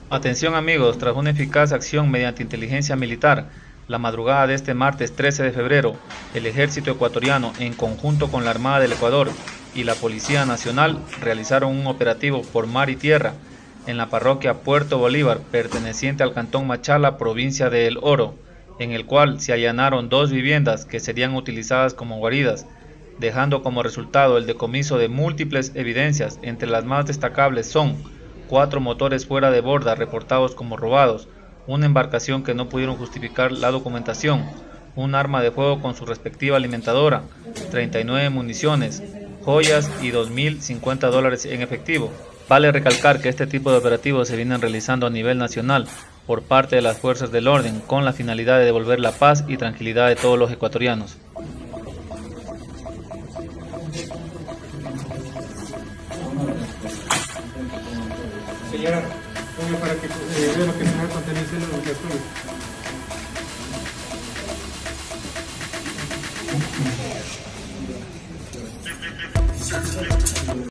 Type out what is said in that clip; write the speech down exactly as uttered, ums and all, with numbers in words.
Atención amigos, tras una eficaz acción mediante inteligencia militar, la madrugada de este martes trece de febrero, el ejército ecuatoriano, en conjunto con la Armada del Ecuador y la Policía Nacional, realizaron un operativo por mar y tierra en la parroquia Puerto Bolívar, perteneciente al cantón Machala, provincia de El Oro, en el cual se allanaron dos viviendas que serían utilizadas como guaridas, dejando como resultado el decomiso de múltiples evidencias. Entre las más destacables son cuatro motores fuera de borda reportados como robados, una embarcación que no pudieron justificar la documentación, un arma de fuego con su respectiva alimentadora, treinta y nueve municiones, joyas y dos mil cincuenta dólares en efectivo. Vale recalcar que este tipo de operativos se vienen realizando a nivel nacional por parte de las fuerzas del orden con la finalidad de devolver la paz y tranquilidad de todos los ecuatorianos. Señora, ponga para que eh, vea lo que se va a contener en los reactores.